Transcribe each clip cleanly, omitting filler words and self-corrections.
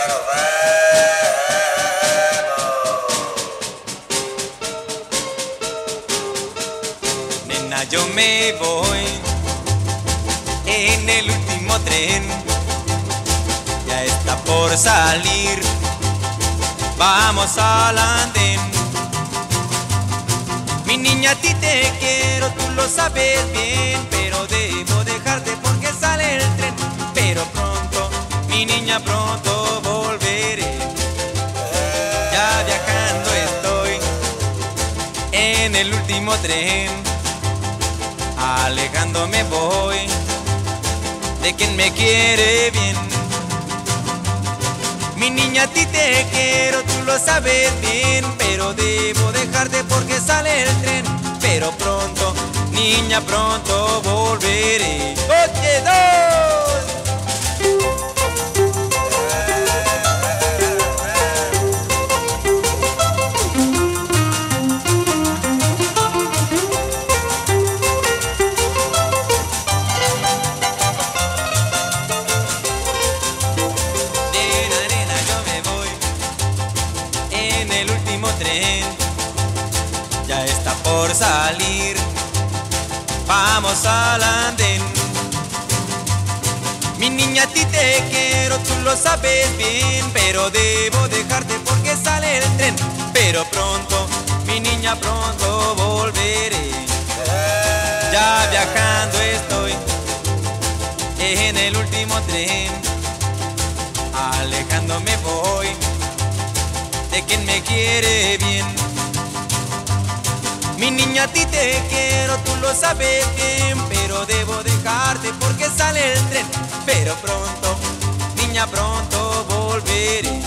Nena, yo me voy en el último tren, ya está por salir, vamos al andén. Mi niña, a ti te quiero, tú lo sabes bien, pero debo dejarte porque sale el tren. Pero pronto, mi niña, pronto volveré. Ya viajando estoy en el último tren, alejándome voy de quien me quiere bien. Mi niña, a ti te quiero, tú lo sabes bien, pero debo dejarte porque sale el tren. Pero pronto, niña, pronto volveré. ¡Oye, dos! Ya está por salir, vamos al andén. Mi niña, a ti te quiero, tú lo sabes bien, pero debo dejarte porque sale el tren. Pero pronto, mi niña, pronto volveré. Ya viajando estoy en el último tren, alejándome voy de quien me quiere bien. Mi niña, a ti te quiero, tú lo sabes bien, pero debo dejarte porque sale el tren. Pero pronto, niña, pronto volveré.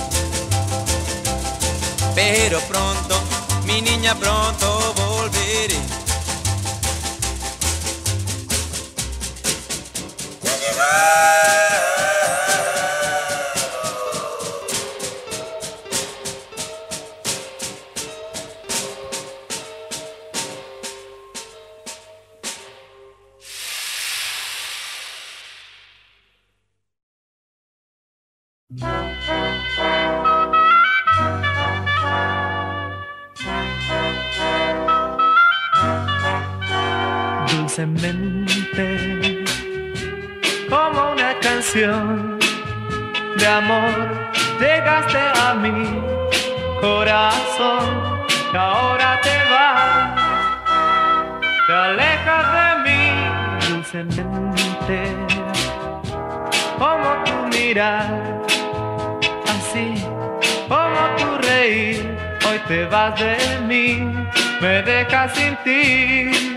Pero pronto, mi niña, pronto volveré. Ya dulcemente, como una canción de amor, llegaste a mi corazón y ahora te vas, te alejas de mí. Dulcemente, como tu mirar, así como tu reír, hoy te vas de mí, me dejas sin ti.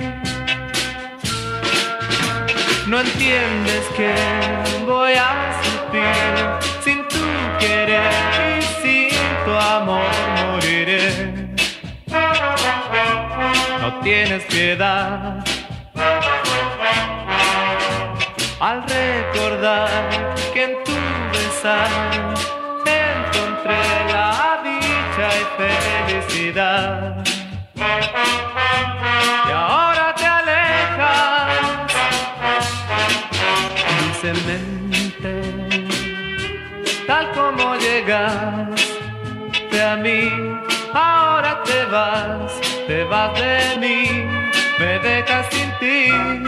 No entiendes que voy a sufrir sin tu querer y sin tu amor moriré. No tienes piedad al recordar que en tu besar encontré la dicha y felicidad. Y ahora te alejas dulcemente, tal como llegaste a mí, ahora te vas de mí, me dejas sin ti.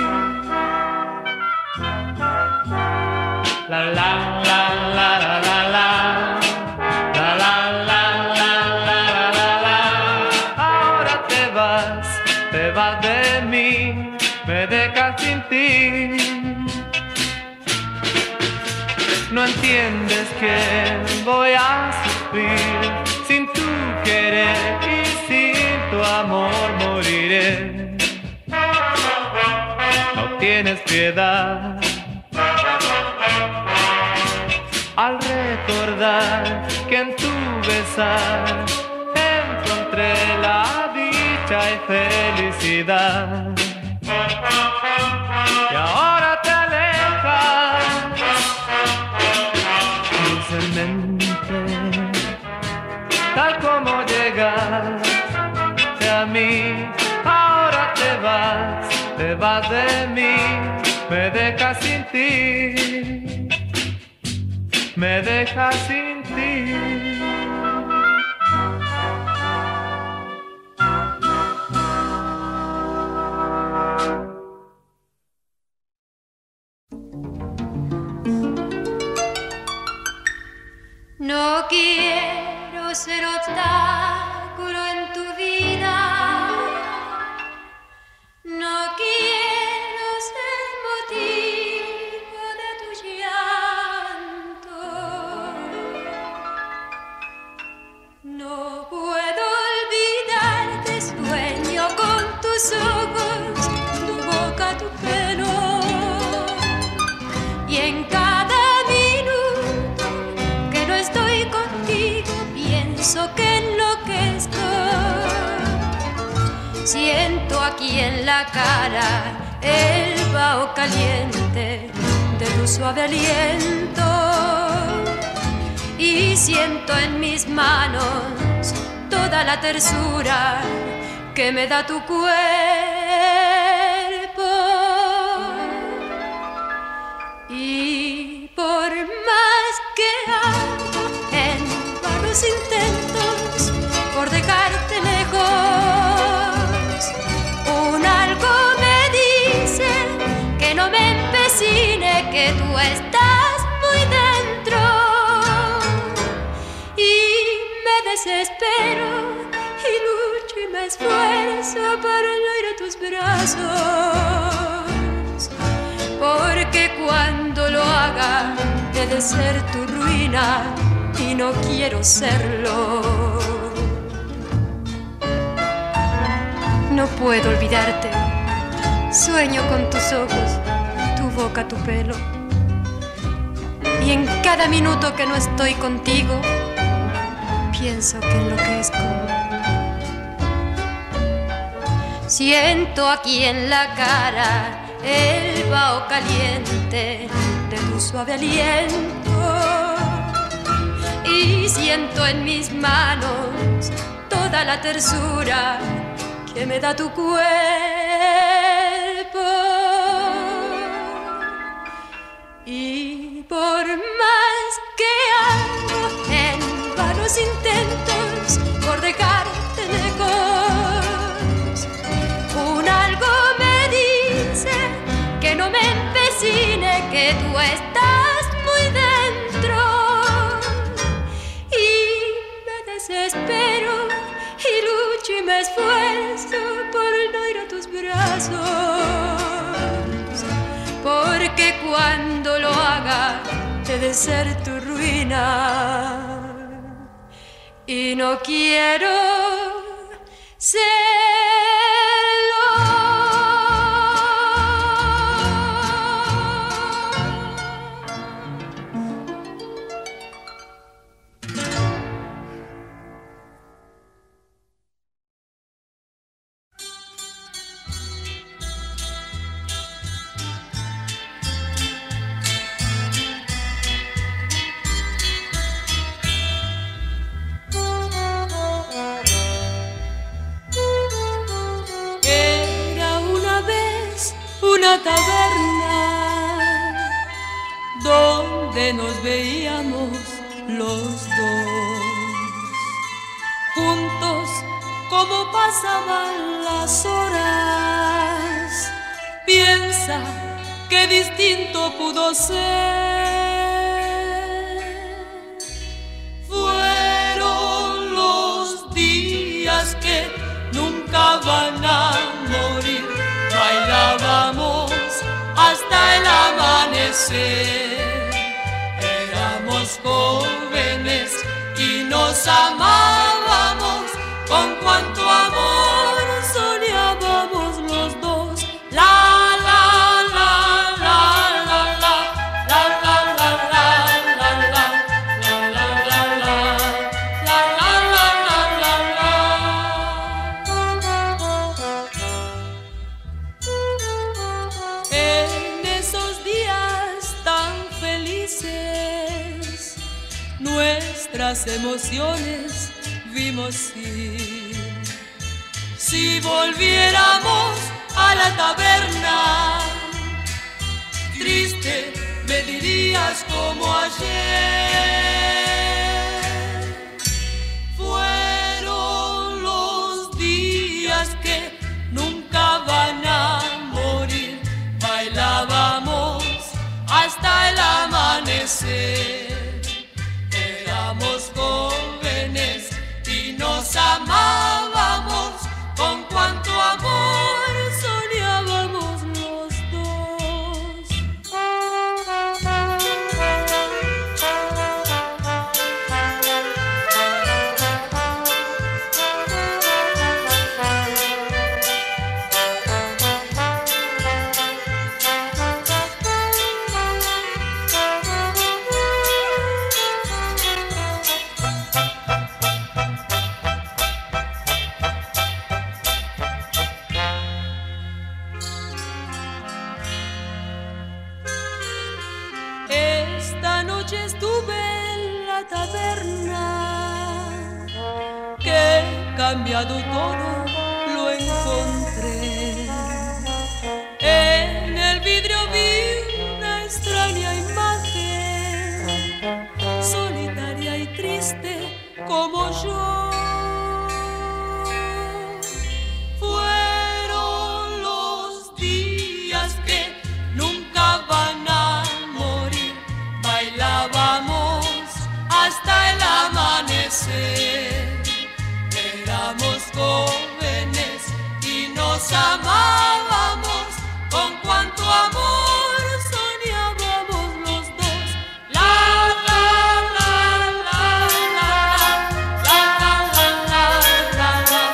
La la la la la la la. La la la la la la la. Ahora te vas de mí, me dejas sin ti. No entiendes que voy a sufrir sin tu querer y sin tu amor moriré. No tienes piedad al recordar que en tu besar encontré la dicha y felicidad. Y ahora te alejas dulcemente, tal como llegaste a mí, ahora te vas de mí, me dejas sin ti. me deja sin ti. No quiero ser obstáculo en tu vida, no quiero ser motivo de tu llanto. No puedo olvidarte, sueño con tus ojos, tu boca, tu pelo, y en cada estoy contigo, pienso que enloquezco. Siento aquí en la cara el vaho caliente de tu suave aliento, y siento en mis manos toda la tersura que me da tu cuerpo. Y por más que hago en vanos intentos por dejarte lejos, un algo me dice que no me empecine, que tú estás muy dentro, y me desespero y lucho y me esfuerzo para no ir a tus brazos, porque cuando lo haga he de ser tu ruina y no quiero serlo. No puedo olvidarte, sueño con tus ojos, tu boca, tu pelo, y en cada minuto que no estoy contigo pienso que enloquezco. Siento aquí en la cara el vaho caliente de tu suave aliento, y siento en mis manos toda la tersura que me da tu cuerpo. Y por más que hago en vanos intentos por dejarte lejos, un algo me dice que no me empecine, que tú estás muy dentro, y me desespero y lucho y me esfuerzo por no ir a tus brazos, porque cuando lo haga he de ser tu ruina y no quiero serlo. Una taberna donde nos veíamos los dos, juntos como pasaban las horas. Piensa qué distinto pudo ser. Fueron los días que nunca van a morir. Bailábamos hasta el amanecer, éramos jóvenes y nos amábamos con cuanto amor soñábamos los dos. La la la la la la la la la la la la la la la nuestras emociones vimos ir. Si volviéramos a la taberna, triste me diría días como ayer. Fueron los días que nunca van a morir. Bailábamos hasta el amanecer. Éramos jóvenes y nos amábamos. Con cuánto amor soñábamos los dos. Esta noche estuve en la taberna, que cambiado todo lo encontré. En el vidrio vi una extraña imagen, solitaria y triste como yo. Fueron los días que nunca van a morir. Bailábamos hasta el amanecer. Éramos jóvenes y nos amábamos. Con cuánto amor soñábamos los dos. La la la la la la la la la la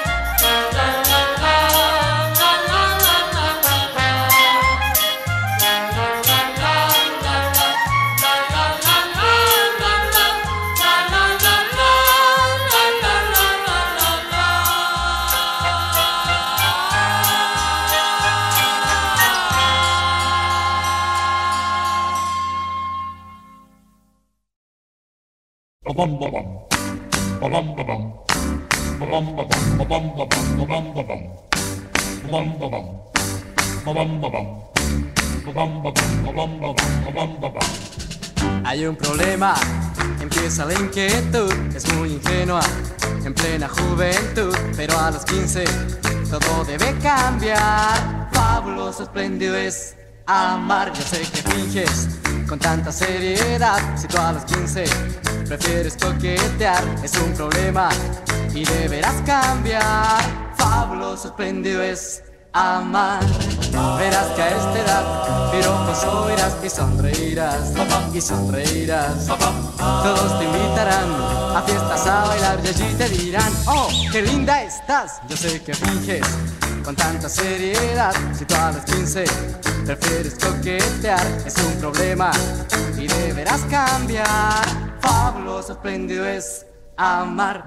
Hay un problema, empieza la inquietud, es muy ingenua, en plena juventud, pero a los 15 todo debe cambiar. Fabuloso, espléndido es amar, yo sé que finges con tanta seriedad. Si tú a los 15 prefieres coquetear, es un problema y deberás cambiar. Fabuloso, espléndido es amar. Verás que a esta edad piropos oirás y sonreirás, y sonreirás. Todos te invitarán a fiestas a bailar y allí te dirán: oh, qué linda estás. Yo sé que finges con tanta seriedad. Si tú a los 15 prefieres coquetear, es un problema y deberás cambiar. Fabuloso, espléndido es amar.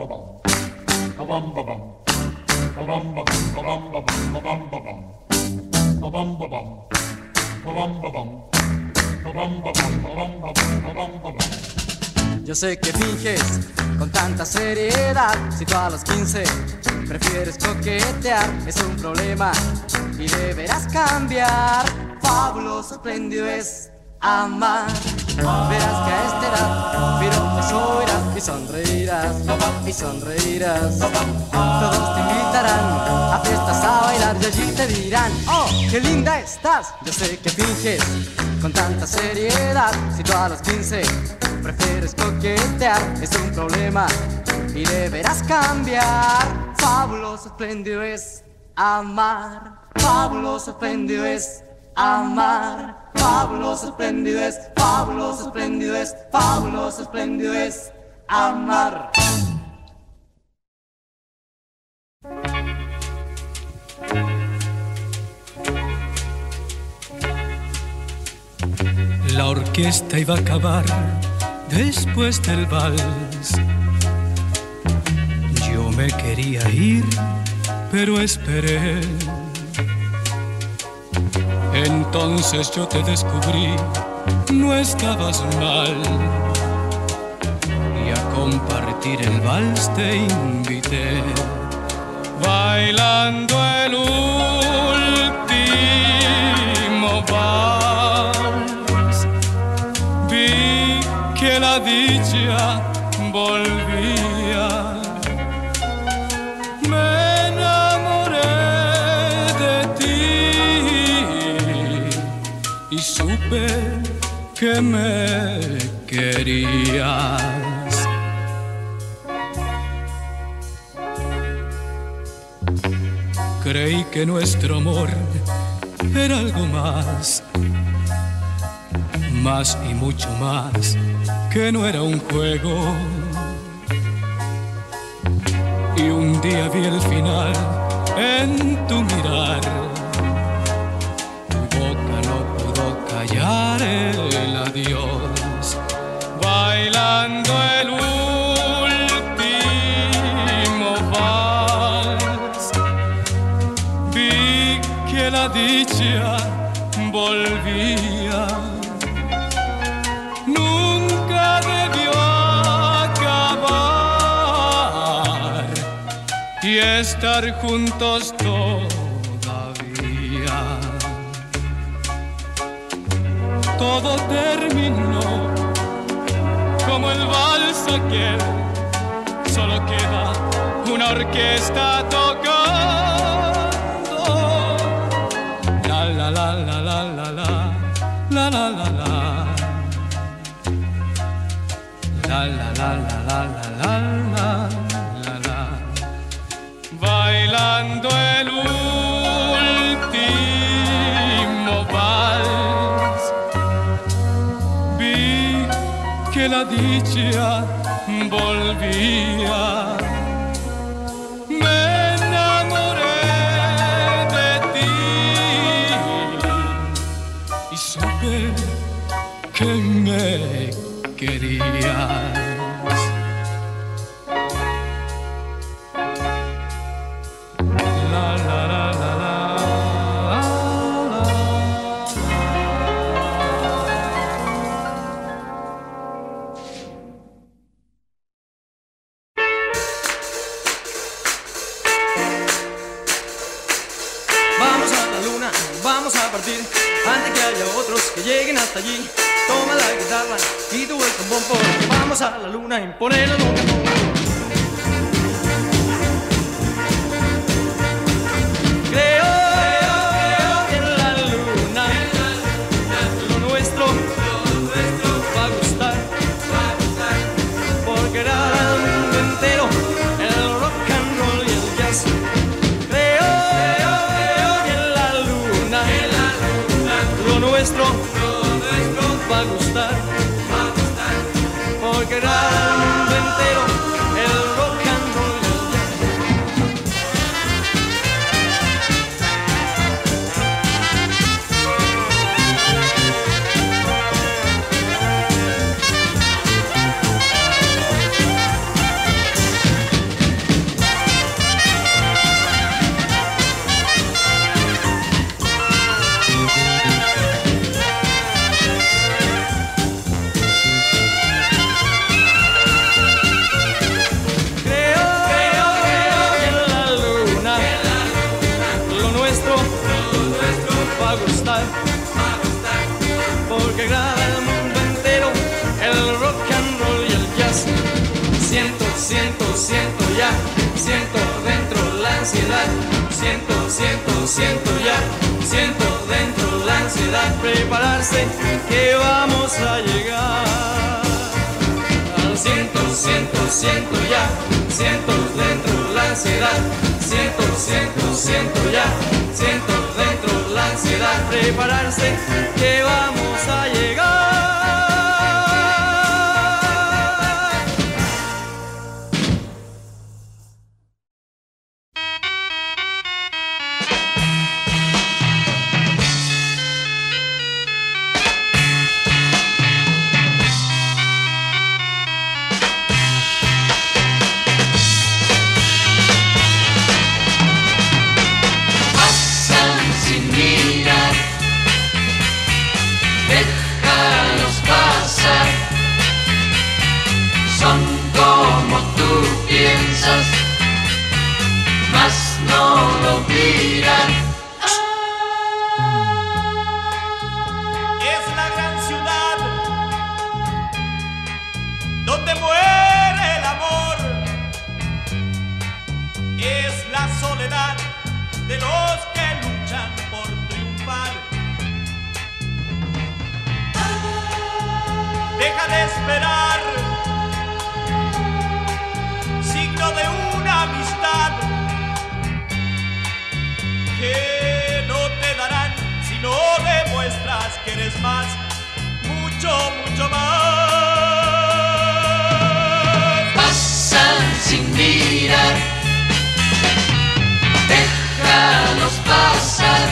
Yo sé que finges con tanta seriedad. Si tú a los 15 prefieres coquetear, es un problema y deberás cambiar. Fabuloso, espléndido es amar. Verás que a esta edad piropos oirás y sonreirás, y sonreirás. Todos te invitarán a fiestas a bailar y allí te dirán: oh, qué linda estás. Yo sé que finges con tanta seriedad. Si tú a los 15 prefieres coquetear, es un problema y deberás cambiar. Fabuloso, espléndido es amar. Fabuloso, espléndido es amar. Fabuloso, espléndido es, fabuloso, espléndido es, fabuloso, espléndido es amar. La orquesta iba a acabar después del vals. Yo me quería ir, pero esperé. Entonces yo te descubrí, no estabas mal, y a compartir el vals te invité. Bailando el último vals, que la dicha volvía. Me enamoré de ti y supe que me querías. Creí que nuestro amor era algo más y mucho más, que no era un juego. Y un día vi el final en tu mirar. Tu boca no pudo callar el adiós. Bailando el último vals, vi que la dicha volvía. Nunca debió acabar y estar juntos todavía. Todo terminó como el vals aquel, solo queda una orquesta tocando. La la la la la la la la la la la. La la la la la la la la la. Bailando el último vals, vi que la dicha volvía. Me enamoré de ti y supe que me querías. La la la la la la. Vamos a la luna, vamos a partir antes que haya otros que lleguen hasta allí. Toma la guitarra y tú el trombón, porque vamos a la luna a imponernos un cajón. Creo que en la luna lo nuestro va a gustar, porque era el mundo entero el rock and roll y el jazz. Creo que en la luna lo nuestro va a gustar, porque era el mundo entero el rock and roll y el jazz. Porque agrada al mundo entero el rock and roll y el jazz. Siento ya, siento dentro la ansiedad. Siento ya, siento dentro la ansiedad. Prepararse que vamos a llegar. Siento ya, siento dentro la ansiedad. Siento ya, siento dentro la ansiedad. Prepararse que vamos a llegar. de esperar, signo de una amistad que no te darán si no demuestras que eres más, mucho, mucho más. Pasan sin mirar, déjalos pasar,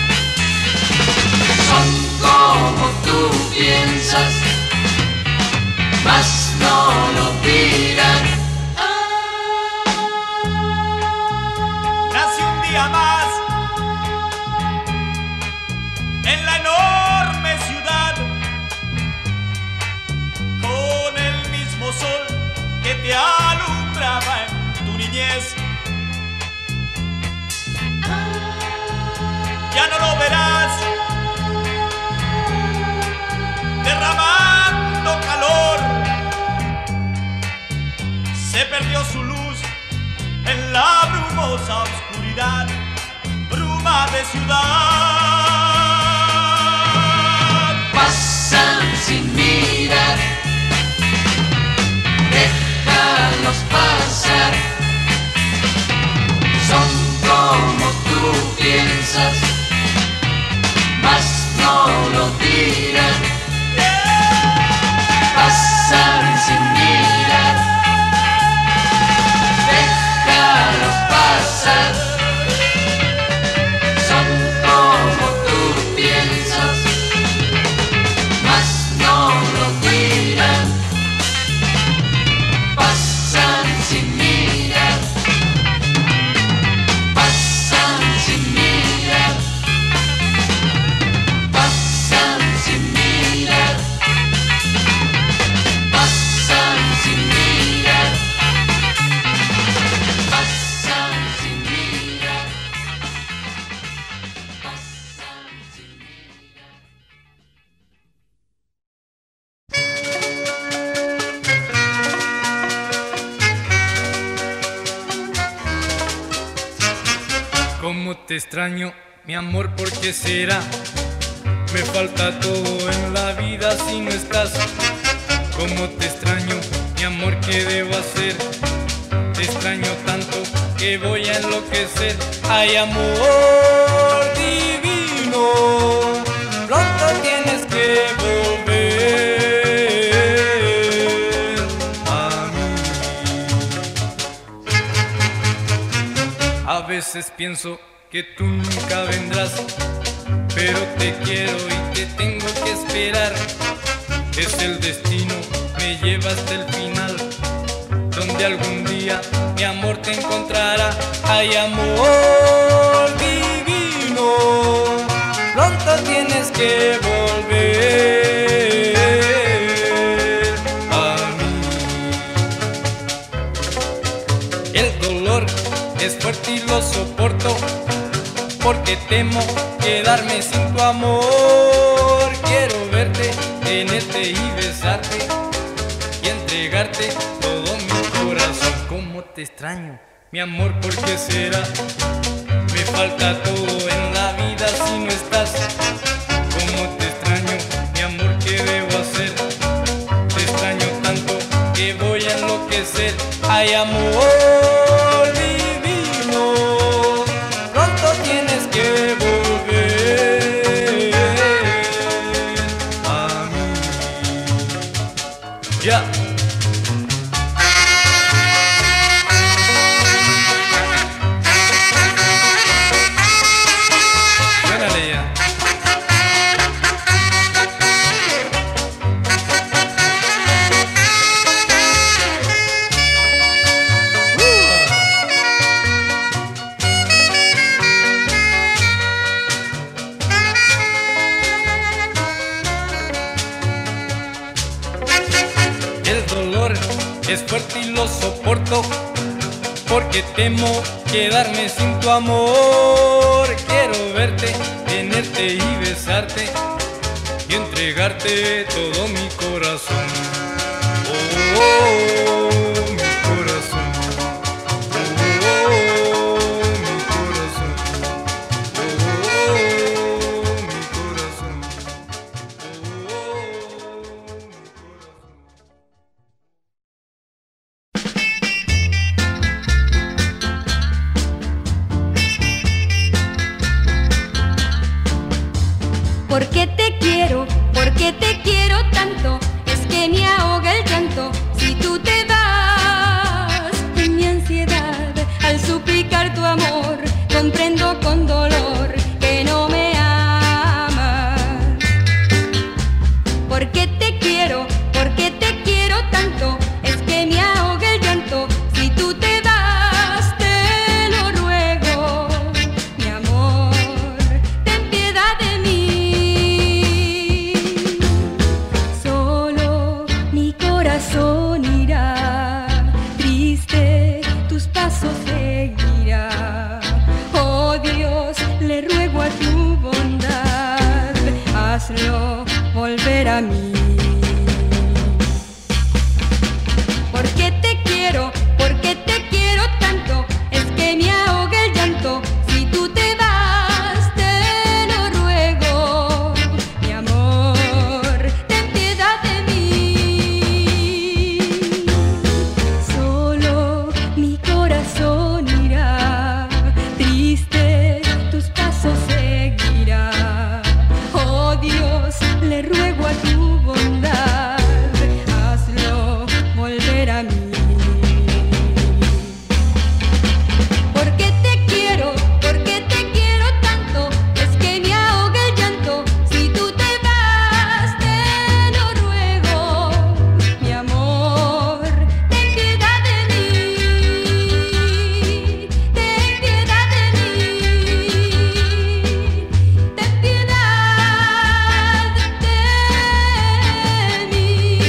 son como tú piensas, mas no lo dirán. Nace un día más en la enorme ciudad, con el mismo sol que te alumbraba en tu niñez. Ya no lo verás derramando calor, se perdió su luz en la brumosa oscuridad, bruma de ciudad. Pasan sin mirar, déjalos pasar, son como tú piensas, mas no lo dirán. Pasan sin mirar, déjalos pasar, son como tú piensas, mas no lo dirán. Pasan sin mirar, pasan sin mirar, pasan sin mirar, pasan sin mirar, pasan sin mirar, pasan sin mirar. Cómo te extraño, mi amor, ¿por qué será? Me falta todo en la vida si no estás. Cómo te extraño, mi amor, ¿qué debo hacer? Te extraño tanto que voy a enloquecer. Ay, amor divino, pronto tienes que volver a mí. A veces pienso que tú nunca vendrás, pero te quiero y te tengo que esperar. Es el destino, me lleva hasta el final, donde algún día mi amor te encontrará. Ay, amor divino, pronto tienes que volver a mí. El dolor es fuerte y lo soporto, porque temo quedarme sin tu amor. Quiero verte, tenerte y besarte y entregarte todo mi corazón. Cómo te extraño, mi amor, ¿por qué será? Me falta todo en la vida si no estás. Cómo te extraño, mi amor, ¿qué debo hacer? Te extraño tanto que voy a enloquecer. Ay, amor divino, pronto tienes que volver a mí. Ya. Suénale ya. El dolor es fuerte y lo soporto, porque temo quedarme sin tu amor. Quiero verte, tenerte y besarte y entregarte todo mi corazón. Oh, oh, oh, mi corazón. Oh, oh, oh, mi corazón. Oh, oh, oh, mi corazón. Oh, oh, oh, mi corazón. volver a mí. Porque te quiero tanto, es que me ahoga el llanto. Si tú te vas, te lo ruego, mi amor, ten piedad de mí. Solo mi corazón irá, triste tus pasos seguirá. Oh Dios, le ruego a tu bondad, hazlo volver a mí. Porque te quiero tanto, es que me ahoga el llanto. Si tú te vas, te lo ruego, mi amor, ten piedad de mí, ten piedad de mí, ten piedad de mí.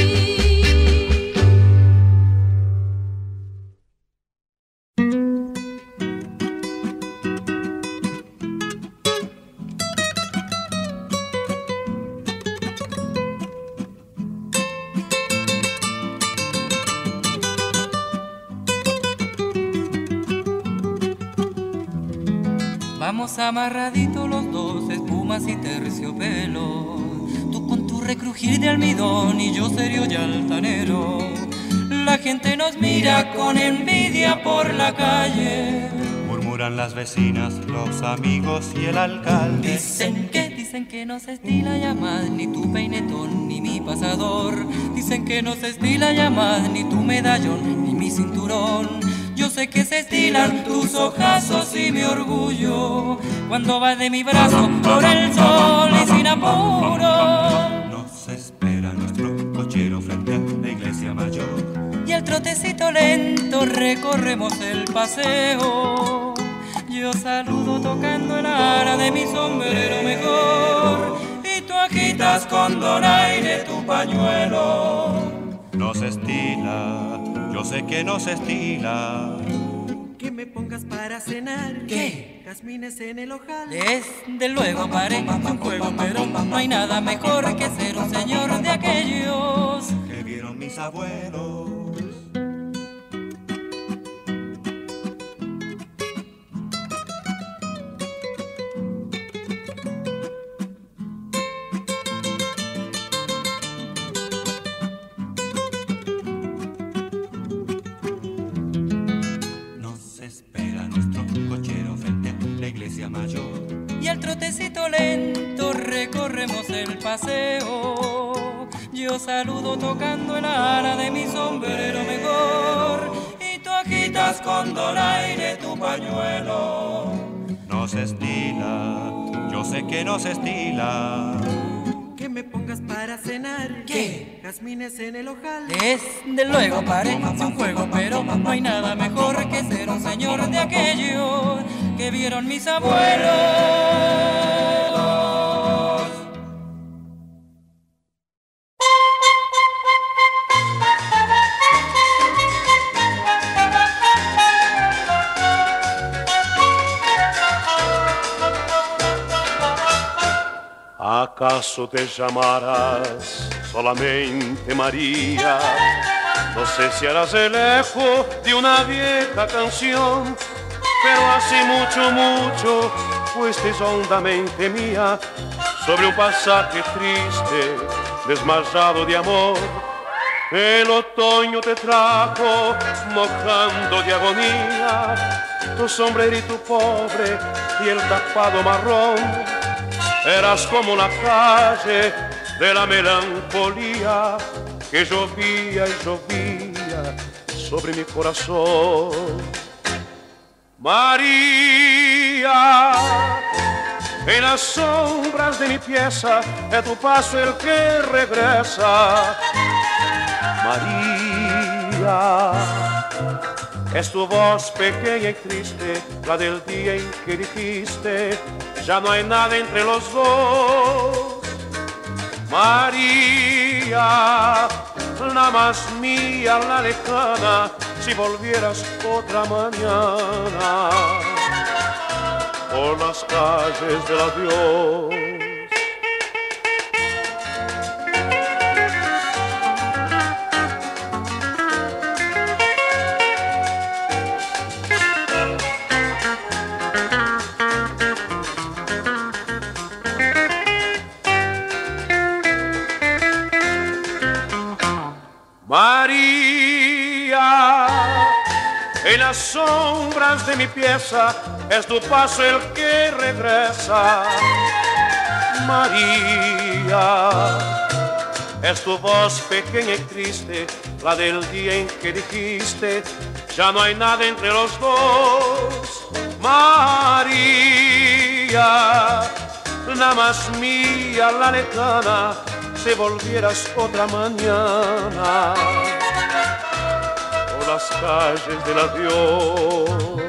Vamos amarraditos los dos, espumas y terciopelo. Tú con tu recrujir de almidón y yo serio y altanero. La gente nos mira con envidia por la calle. Murmuran las vecinas, los amigos y el alcalde. Dicen que no se estila ya más ni tu peinetón ni mi pasador. Dicen que no se estila ya más ni tu medallón ni mi cinturón. Yo sé que se estilan tus ojazos y mi orgullo cuando vas de mi brazo por el sol y sin apuro. Nos espera nuestro cochero frente a la iglesia mayor. Y al trotecito lento recorremos el paseo. Yo saludo tocando el ara de mi sombrero mejor. Y tú agitas con donaire tu pañuelo. Nos estila, yo sé que nos estila. Que me pongas para cenar. ¿Qué? Jazmines en el ojal. Desde luego paré un juego, pero no hay nada mejor que ser un señor de aquellos que vieron mis abuelos. Mayor. Y al trotecito lento recorremos el paseo. Yo saludo tocando el ala de mi sombrero mejor. Y tú agitas con donaire tu pañuelo. Nos estila, yo sé que nos estila. Que me pongas para cenar. ¿Qué? Jazmines en el ojal. Desde luego parece un juego, pero no hay nada mejor que ser un señor de aquellos que vieron mis abuelos. ¿Acaso te llamarás solamente María? No sé si harás el eco de una vieja canción, pero hace mucho fuiste hondamente mía sobre un pasaje triste, desmayado de amor. El otoño te trajo mojando de agonía, tu sombrerito pobre y el tapado marrón. Eras como la calle de la melancolía que llovía y llovía sobre mi corazón. María, en las sombras de mi pieza es tu paso el que regresa. María, es tu voz pequeña y triste, la del día en que dijiste ya no hay nada entre los dos. María, la más mía, la lejana, si volvieras otra mañana por las calles del adiós. María, en las sombras de mi pieza es tu paso el que regresa. María, es tu voz pequeña y triste, la del día en que dijiste, ya no hay nada entre los dos. María, nada más mía la lejana, si volvieras otra mañana por las calles del adiós.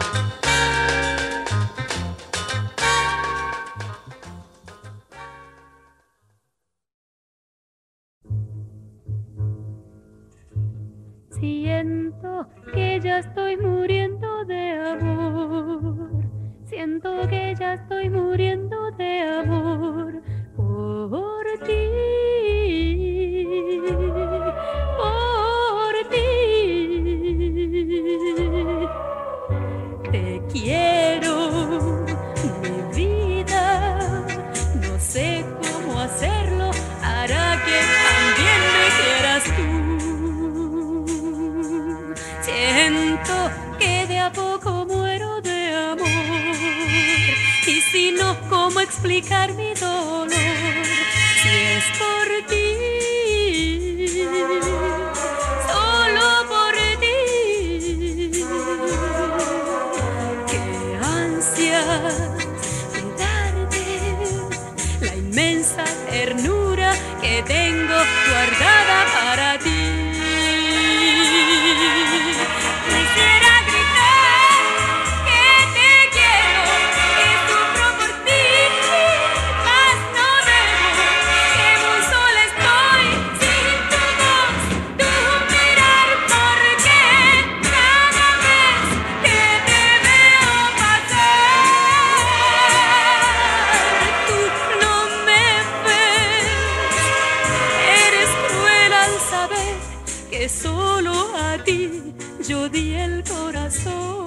Siento que ya estoy muriendo de amor. Siento que ya estoy muriendo de amor por ti, por ti. Te quiero, mi vida. No sé cómo hacerlo, hará que también me quieras tú. Siento que de a poco muero de amor, y si no, ¿cómo explicar mi dolor? Si es por ti, solo por ti. Qué ansia de darte la inmensa ternura que tengo guardada para ti. Quisiera gritar que te quiero, que sufro por ti, mas no debo, que muy sola estoy sin tu voz, tu mirar, porque cada vez que te veo pasar, tú no me ves. Eres cruel al saber que solo a ti yo di el corazón.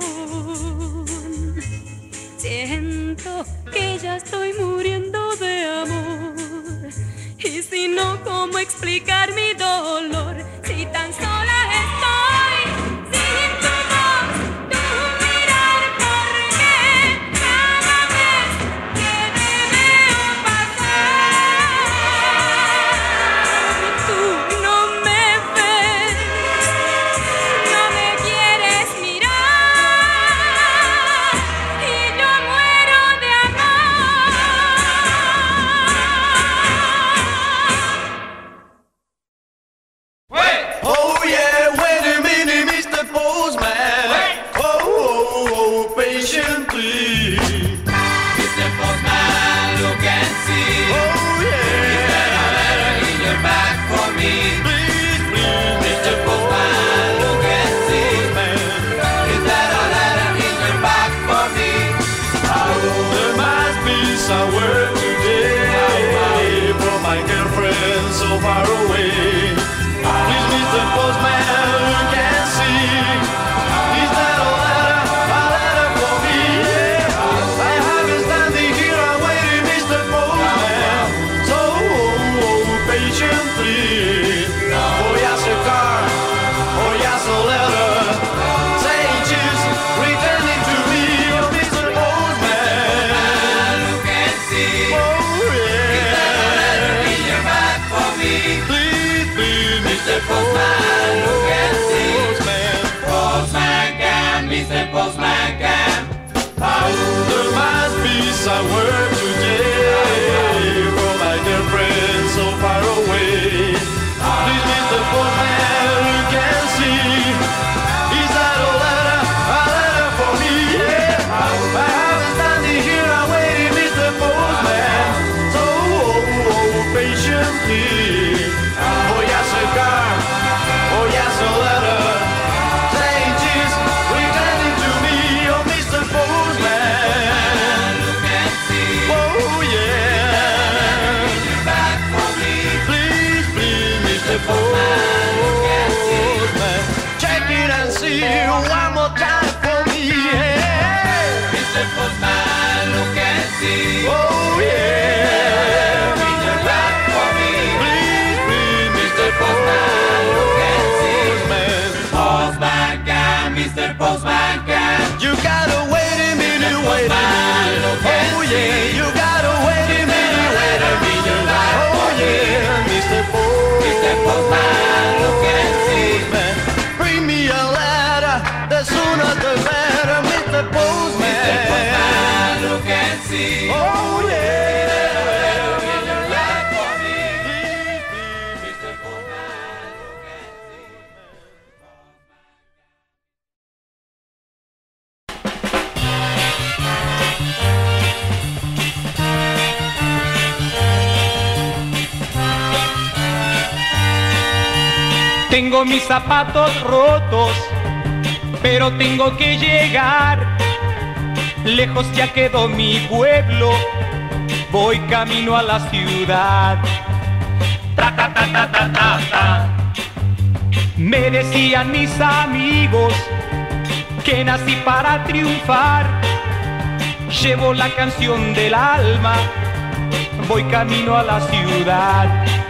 Siento que ya estoy muriendo de amor, y si no, ¿cómo explicar mi dolor? Si tan sola estoy sin tu voz, tu mirar, porque cada vez que te veo pasar, tú no me ves. No me quieres mirar y yo muero de Oh yeah, wait a minute, Mr. Postman. Oh, patiently. Mr. Postman, look and see. Oh yeah. Is there a letter in your bag for me? Please, please, Mr. Postman, look and see. Is there a letter in your bag for me? there must be some word today from my girlfriend so far away. Please, Mr. Postman, look and see. Is that a letter for me? Yeah. I have been standing here and waiting, Mr. Postman, so patiently. Oh yes, a car. Oh yes, a letter. Say just returning to me, oh Mr. Postman. Look and see. Oh yeah. Is there a letter in your bag for me? Please, please, Mr. Postman, look and see. Postman can, Mr. Postman can. There must be some word today from my girlfriend so far away. Please, Mr. Postman, you can see. Is that a letter for me? Yeah. I have been standing here and waiting, Mr. Postman, so patiently. Oh yes, a car. Oh yes, a letter. Saying just returning to me, oh Mr. Postman. Look and see. Oh yeah. Bag for me. Please, please, Mr. Postman. Check it and see one more time for me. Yeah. Mr. Postman, look and see. Oh yeah. Bring your bag for me. Please, please, Mr. Postman, look and Postman can. You gotta wait a minute, wait a minute. Oh yeah, you gotta wait a minute, wait a minute. Oh yeah, Mr. Postman, look and see. Bring me a letter, the sooner the better, Mr. Postman. Mr. Postman, look and see. Oh yeah. Tengo mis zapatos rotos, pero tengo que llegar. Lejos ya quedó mi pueblo, voy camino a la ciudad. Ta, ta, ta, ta, ta, ta, ta. Me decían mis amigos que nací para triunfar. Llevo la canción del alma, voy camino a la ciudad.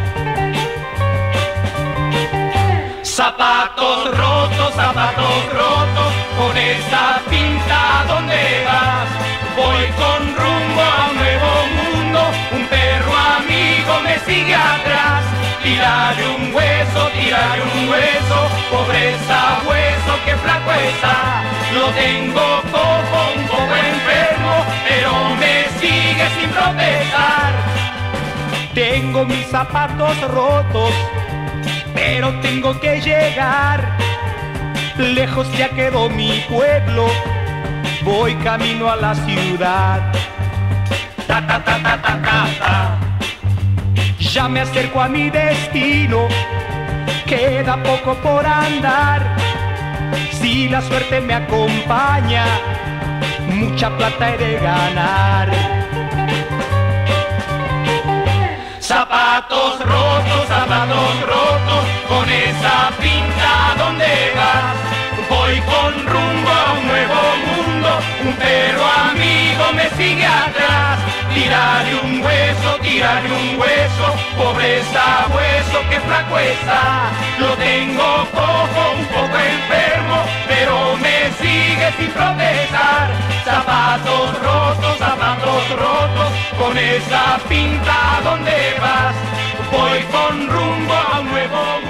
Zapatos rotos, con esa pinta, ¿dónde vas? Voy con rumbo a un nuevo mundo, un perro amigo me sigue atrás. Tírale un hueso, pobre sabueso, que flaco está. Lo tengo cojo, un poco enfermo, pero me sigue sin protestar. Tengo mis zapatos rotos, pero tengo que llegar. Lejos ya quedó mi pueblo, voy camino a la ciudad. Ta, ta, ta, ta, ta, ta, ta. Ya me acerco a mi destino, queda poco por andar. Si la suerte me acompaña, mucha plata he de ganar. Zapatos rotos, con esa pinta, ¿dónde vas? Voy con rumbo a un nuevo mundo, un perro amigo me sigue atrás. Tírale un hueso, pobre sabueso, que flaco está. Lo tengo cojo, un poco enfermo, pero me sigue sin protestar. Zapatos rotos, con esa pinta, ¿dónde vas? Voy con rumbo a un nuevo